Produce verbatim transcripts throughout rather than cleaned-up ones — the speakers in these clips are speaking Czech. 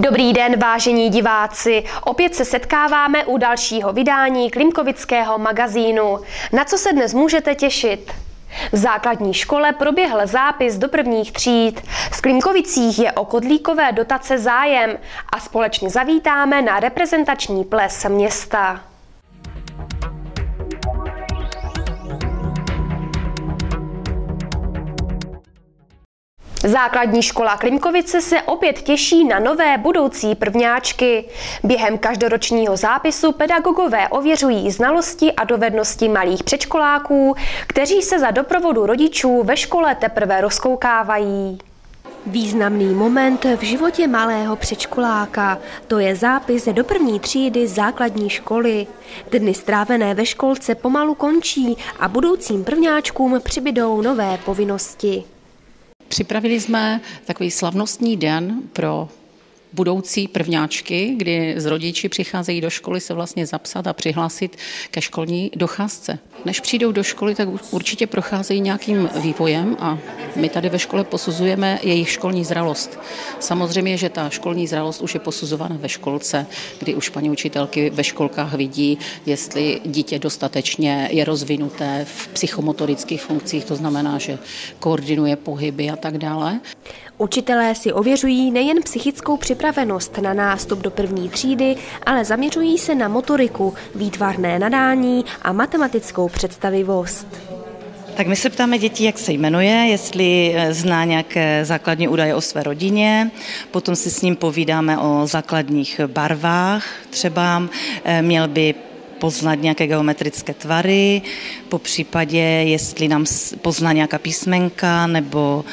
Dobrý den, vážení diváci. Opět se setkáváme u dalšího vydání Klimkovického magazínu. Na co se dnes můžete těšit? V základní škole proběhl zápis do prvních tříd. V Klimkovicích je o kotlíkové dotace zájem a společně zavítáme na reprezentační ples města. Základní škola Klimkovice se opět těší na nové budoucí prvňáčky. Během každoročního zápisu pedagogové ověřují znalosti a dovednosti malých předškoláků, kteří se za doprovodu rodičů ve škole teprve rozkoukávají. Významný moment v životě malého předškoláka. To je zápis do první třídy základní školy. Dny strávené ve školce pomalu končí a budoucím prvňáčkům přibydou nové povinnosti. Připravili jsme takový slavnostní den pro budoucí prvňáčky, kdy z rodiči přicházejí do školy se vlastně zapsat a přihlásit ke školní docházce. Než přijdou do školy, tak určitě procházejí nějakým vývojem a my tady ve škole posuzujeme jejich školní zralost. Samozřejmě, že ta školní zralost už je posuzována ve školce, kdy už paní učitelky ve školkách vidí, jestli dítě dostatečně je rozvinuté v psychomotorických funkcích, to znamená, že koordinuje pohyby a tak dále. Učitelé si ověřují nejen psychickou připravenost na nástup do první třídy, ale zaměřují se na motoriku, výtvarné nadání a matematickou představivost. Tak my se ptáme dětí, jak se jmenuje, jestli zná nějaké základní údaje o své rodině, potom si s ním povídáme o základních barvách, třeba měl by poznat nějaké geometrické tvary, po případě, jestli nám pozná nějaká písmenka nebo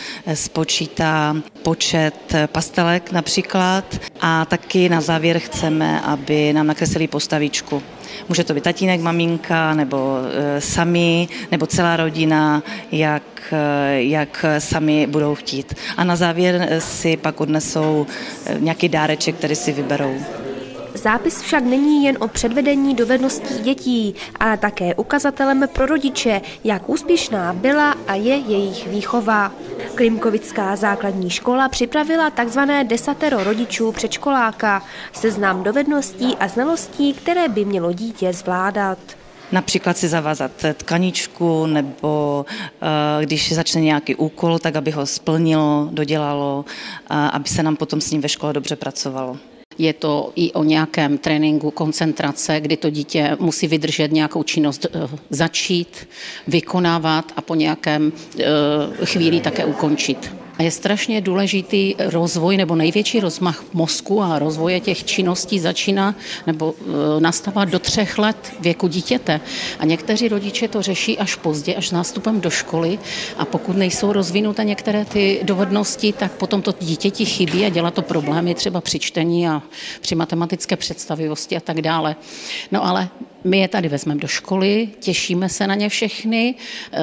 spočítá počet pastelek například. A taky na závěr chceme, aby nám nakreslili postavičku. Může to být tatínek, maminka, nebo e, sami, nebo celá rodina, jak, e, jak sami budou chtít. A na závěr si pak odnesou nějaký dáreček, který si vyberou. Zápis však není jen o předvedení dovedností dětí, ale také ukazatelem pro rodiče, jak úspěšná byla a je jejich výchova. Klimkovická základní škola připravila takzvané desatero rodičů předškoláka, seznam dovedností a znalostí, které by mělo dítě zvládat. Například si zavázat tkaničku, nebo když začne nějaký úkol, tak aby ho splnilo, dodělalo, aby se nám potom s ním ve škole dobře pracovalo. Je to i o nějakém tréninku koncentrace, kdy to dítě musí vydržet nějakou činnost začít, vykonávat a po nějakém chvíli také ukončit. A je strašně důležitý rozvoj nebo největší rozmach mozku a rozvoje těch činností začíná nebo nastává do třech let věku dítěte. A někteří rodiče to řeší až pozdě, až s nástupem do školy a pokud nejsou rozvinuté některé ty dovednosti, tak potom to dítěti chybí a dělá to problémy třeba při čtení a při matematické představivosti a tak dále. No ale my je tady vezmeme do školy, těšíme se na ně všechny,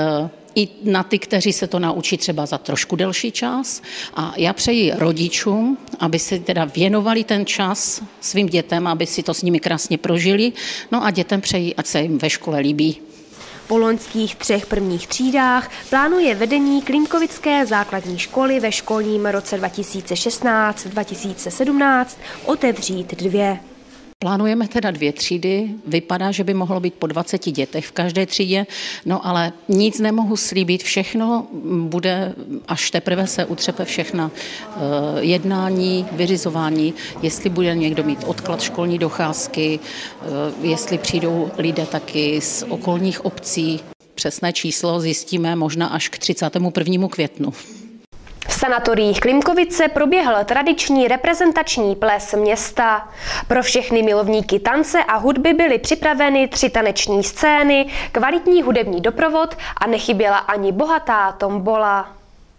i na ty, kteří se to naučí třeba za trošku delší čas. A já přeji rodičům, aby si teda věnovali ten čas svým dětem, aby si to s nimi krásně prožili. No a dětem přeji, ať se jim ve škole líbí. Po loňských třech prvních třídách plánuje vedení Klimkovické základní školy ve školním roce dva tisíce šestnáct dva tisíce sedmnáct otevřít dvě. Plánujeme teda dvě třídy, vypadá, že by mohlo být po dvaceti dětech v každé třídě, no ale nic nemohu slíbit, všechno bude, až teprve se utřepe všechna uh, jednání, vyřizování, jestli bude někdo mít odklad školní docházky, uh, jestli přijdou lidé taky z okolních obcí. Přesné číslo zjistíme možná až k třicátému prvnímu květnu. V sanatoriích Klimkovice proběhl tradiční reprezentační ples města. Pro všechny milovníky tance a hudby byly připraveny tři taneční scény, kvalitní hudební doprovod a nechyběla ani bohatá tombola.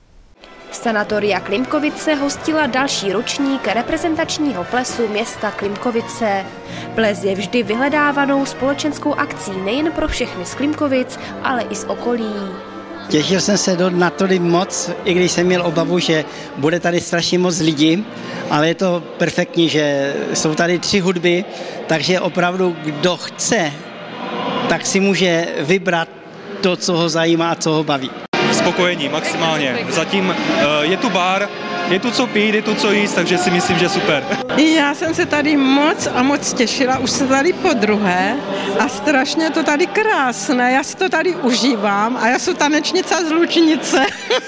Sanatoria Klimkovice hostila další ročník reprezentačního plesu města Klimkovice. Ples je vždy vyhledávanou společenskou akcí nejen pro všechny z Klimkovic, ale i z okolí. Těšil jsem se do, na to moc, i když jsem měl obavu, že bude tady strašně moc lidí, ale je to perfektní, že jsou tady tři hudby, takže opravdu kdo chce, tak si může vybrat to, co ho zajímá a co ho baví. Spokojení maximálně. Zatím je tu bar, je tu co pít, je tu co jíst, takže si myslím, že super. Já jsem se tady moc a moc těšila, už se tady po druhé a strašně to tady krásné, já si to tady užívám a já jsem tanečnice z Lučnice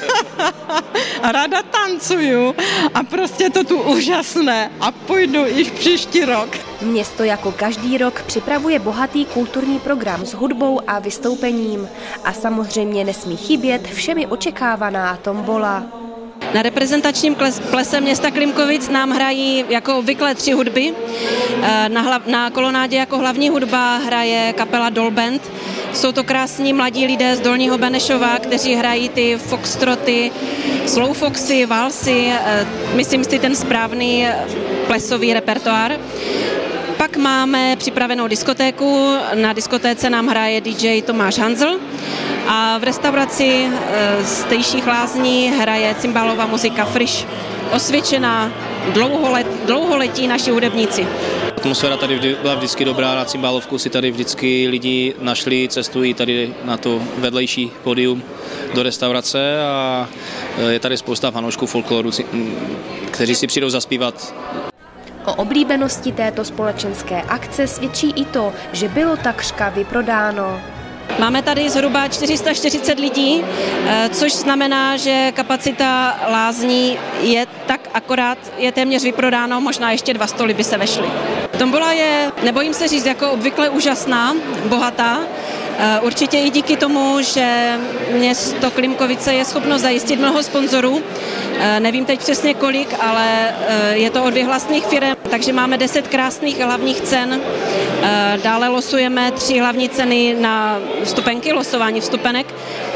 a ráda tancuju a prostě to tu úžasné a půjdu i příští rok. Město jako každý rok připravuje bohatý kulturní program s hudbou a vystoupením a samozřejmě nesmí chybět všemi očekávaná tombola. Na reprezentačním plese města Klimkovic nám hrají jako obvykle tři hudby. Na, hlav, na kolonádě jako hlavní hudba hraje kapela Dolband. Jsou to krásní mladí lidé z Dolního Benešova, kteří hrají ty foxtroty, slowfoxy, valsy, myslím si ten správný plesový repertoár. Pak máme připravenou diskotéku, na diskotéce nám hraje D J Tomáš Hanzl a v restauraci z Tejších Lázní hraje cymbálová muzika Friš. Osvědčená, dlouholet, dlouholetí naši hudebníci. Atmosféra tady vždy, byla vždycky dobrá, na cymbálovku si tady vždycky lidi našli, cestují tady na to vedlejší pódium do restaurace a je tady spousta fanoušků folkloru, kteří si přijdou zaspívat. O oblíbenosti této společenské akce svědčí i to, že bylo takřka vyprodáno. Máme tady zhruba čtyři sta čtyřicet lidí, což znamená, že kapacita lázní je tak akorát, je téměř vyprodáno, možná ještě dva stoly by se vešly. Tombola je, nebojím se říct, jako obvykle úžasná, bohatá. Určitě i díky tomu, že město Klimkovice je schopno zajistit mnoho sponzorů. Nevím teď přesně kolik, ale je to od vyhlasných firem, takže máme deset krásných hlavních cen. Dále losujeme tři hlavní ceny na vstupenky, losování vstupenek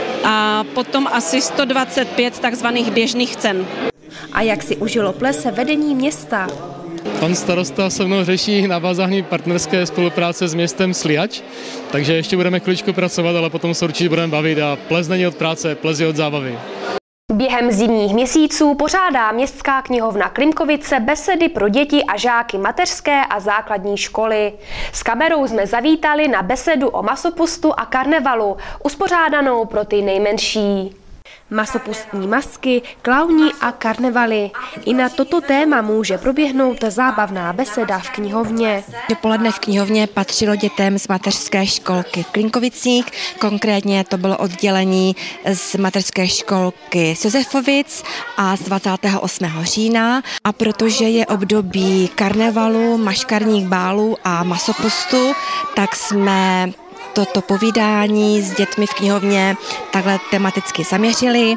a potom asi sto dvacet pět takzvaných běžných cen. A jak si užilo plese vedení města? Pan starosta se mnou řeší navázání partnerské spolupráce s městem Sliač, takže ještě budeme chviličku pracovat, ale potom se určitě budeme bavit a ples není od práce, ples je od zábavy. Během zimních měsíců pořádá Městská knihovna Klimkovice besedy pro děti a žáky mateřské a základní školy. S kamerou jsme zavítali na besedu o masopustu a karnevalu, uspořádanou pro ty nejmenší. Masopustní masky, klauni a karnevaly. I na toto téma může proběhnout zábavná beseda v knihovně. Dopoledne v knihovně patřilo dětem z mateřské školky v Klimkovicích, konkrétně to bylo oddělení z mateřské školky z Josefovic a z dvacátého osmého října. A protože je období karnevalu, maškarních bálů a masopustu, tak jsme toto povídání s dětmi v knihovně takhle tematicky zaměřili.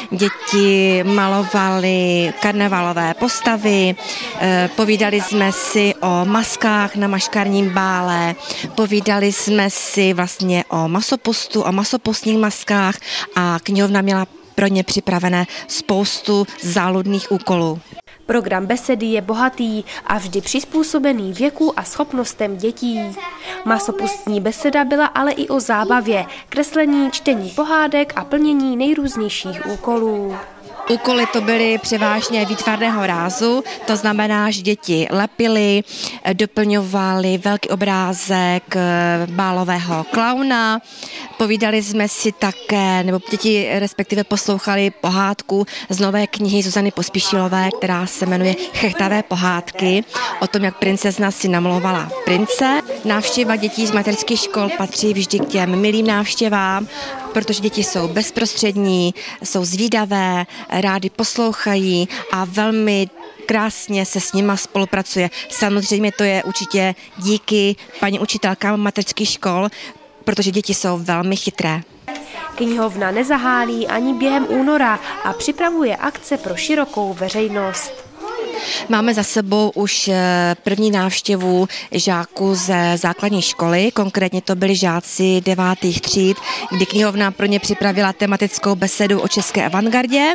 Děti malovaly karnevalové postavy, povídali jsme si o maskách na maškarním bále, povídali jsme si vlastně o masopustu, o masopustních maskách a knihovna měla pro ně připravené spoustu záludných úkolů. Program besedy je bohatý a vždy přizpůsobený věku a schopnostem dětí. Masopustní beseda byla ale i o zábavě, kreslení, čtení pohádek a plnění nejrůznějších úkolů. Úkoly to byly převážně výtvarného rázu, to znamená, že děti lepily, doplňovali velký obrázek bálového klauna, povídali jsme si také, nebo děti respektive poslouchali pohádku z nové knihy Zuzany Pospíšilové, která se jmenuje Chechtavé pohádky, o tom, jak princezna si namalovala prince. Návštěva dětí z mateřských škol patří vždy k těm milým návštěvám, protože děti jsou bezprostřední, jsou zvídavé, rádi poslouchají a velmi krásně se s nima spolupracuje. Samozřejmě to je určitě díky paní učitelkám mateřských škol, protože děti jsou velmi chytré. Knihovna nezahálí ani během února a připravuje akce pro širokou veřejnost. Máme za sebou už první návštěvu žáků ze základní školy, konkrétně to byli žáci devátých tříd, kdy knihovna pro ně připravila tematickou besedu o české avantgardě.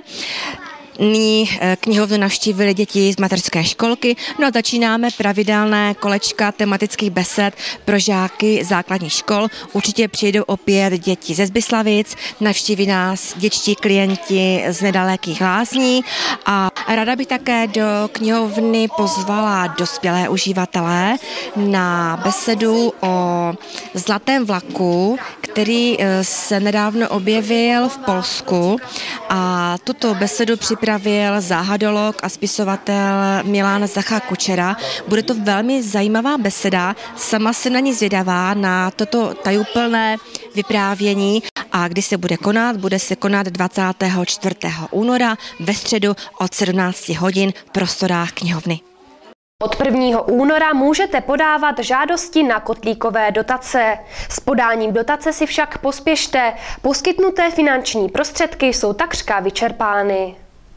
Nyní knihovnu navštívili děti z mateřské školky, no a začínáme pravidelné kolečka tematických besed pro žáky základních škol. Určitě přijdou opět děti ze Zbyslavic, navštíví nás dětští klienti z nedalekých Lázní a ráda bych také do knihovny pozvala dospělé uživatelé na besedu o zlatém vlaku, který se nedávno objevil v Polsku a tuto besedu připravili připravil záhadolog a spisovatel Milan Zacha Kučera. Bude to velmi zajímavá beseda, sama jsem na ní zvědavá, na toto tajuplné vyprávění. A kdy se bude konat? Bude se konat dvacátého čtvrtého února ve středu od sedmnácti hodin v prostorách knihovny. Od prvního února můžete podávat žádosti na kotlíkové dotace. S podáním dotace si však pospěšte. Poskytnuté finanční prostředky jsou takřka vyčerpány.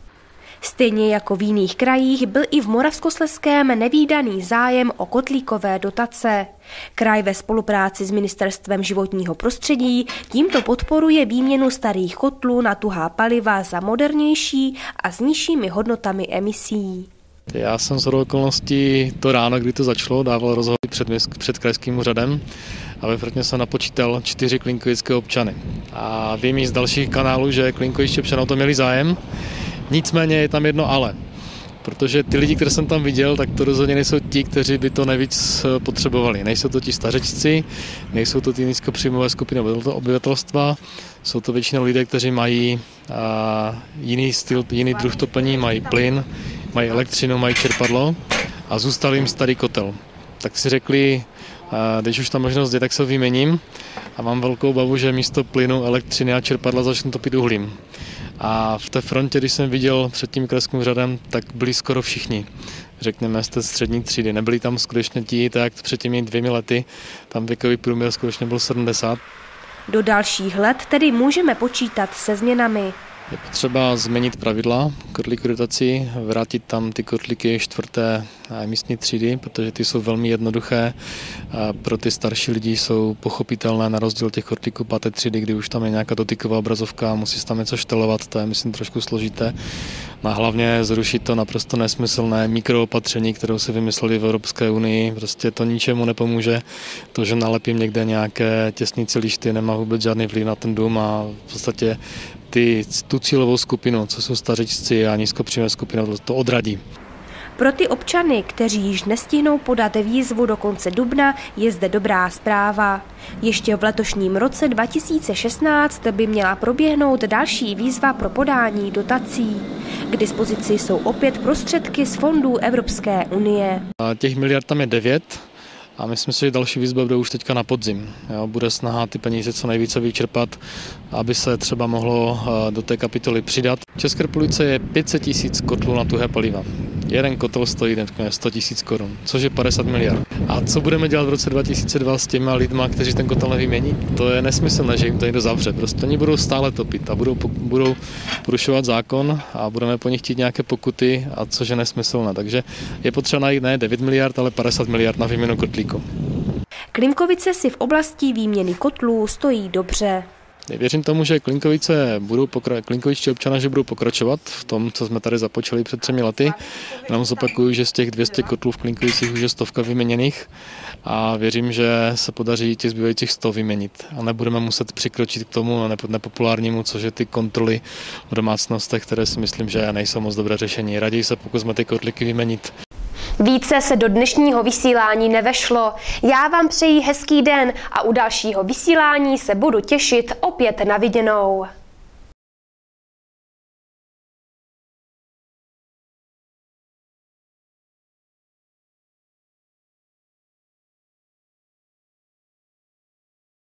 Stejně jako v jiných krajích byl i v Moravskoslezském nevídaný zájem o kotlíkové dotace. Kraj ve spolupráci s Ministerstvem životního prostředí tímto podporuje výměnu starých kotlů na tuhá paliva za modernější a s nižšími hodnotami emisí. Já jsem shodou okolností to ráno, kdy to začalo, dával rozhovor před, před krajským úřadem a ve Frotně jsem napočítal čtyři klinkovické občany. A vím i z dalších kanálů, že klinkovičtí občané o to měli zájem, nicméně je tam jedno ale. Protože ty lidi, které jsem tam viděl, tak to rozhodně nejsou ti, kteří by to nejvíc potřebovali. Nejsou to ti stařečci, nejsou to ty nízkopříjmové skupiny obyvatelstva, jsou to většinou lidé, kteří mají a, jiný styl, jiný druh topení, mají plyn, mají elektřinu, mají čerpadlo a zůstal jim starý kotel. Tak si řekli, a, když už ta možnost je, tak se vyměním a mám velkou obavu, že místo plynu, elektřiny a čerpadla začnu topit uhlím. A v té frontě, když jsem viděl před tím krajským úřadem, tak byli skoro všichni, řekněme, z té střední třídy. Nebyli tam skutečně ti, tak před těmi dvěmi lety, tam věkový průměr skutečně byl sedmdesát. Do dalších let tedy můžeme počítat se změnami. Je potřeba změnit pravidla kotlíků dotací, vrátit tam ty kotlíky čtvrté emisní třídy, protože ty jsou velmi jednoduché. Pro ty starší lidi jsou pochopitelné na rozdíl těch kotlíků páté třídy, kdy už tam je nějaká dotyková obrazovka, musí se tam něco štelovat, to je myslím trošku složité. A hlavně zrušit to naprosto nesmyslné mikroopatření, kterou si vymysleli v Evropské unii. Prostě to ničemu nepomůže. To, že nalepím někde nějaké těsnici lišty, nemá vůbec žádný vliv na ten dům a v podstatě ty, tu cílovou skupinu, co jsou stařečci a nízkopříjmové skupiny, to odradí. Pro ty občany, kteří již nestihnou podat výzvu do konce dubna, je zde dobrá zpráva. Ještě v letošním roce dva tisíce šestnáct by měla proběhnout další výzva pro podání dotací. K dispozici jsou opět prostředky z fondů Evropské unie. A těch miliard tam je devět. A myslím si, že další výzva bude už teďka na podzim. Jo, bude snaha ty peníze co nejvíce vyčerpat, aby se třeba mohlo do té kapitoly přidat. V České republice je pět set tisíc kotlů na tuhé paliva. Jeden kotel stojí sto tisíc korun, což je padesát miliard. A co budeme dělat v roce dva tisíce dva s těma lidma, kteří ten kotel nevymění? To je nesmyslné, že jim to někdo zavře. Prostě oni budou stále topit a budou, budou porušovat zákon a budeme po nich chtít nějaké pokuty, a což je nesmyslné. Takže je potřeba najít ne devět miliard, ale padesát miliard na výměnu kotlíku. Klinkovice si v oblasti výměny kotlů stojí dobře. Věřím tomu, že Klinkovice budou pokra- klinkovičtí občané, že budou pokračovat v tom, co jsme tady započali před třemi lety. Jenom zopakuju, že z těch dvě stě kotlů v Klinkovicích už je stovka vyměněných a věřím, že se podaří těch zbývajících sto vyměnit a nebudeme muset přikročit k tomu nepopulárnímu, což je ty kontroly v domácnostech, které si myslím, že nejsou moc dobré řešení. Raději se pokusme ty kotlíky vyměnit. Více se do dnešního vysílání nevešlo. Já vám přeji hezký den a u dalšího vysílání se budu těšit opět na viděnou.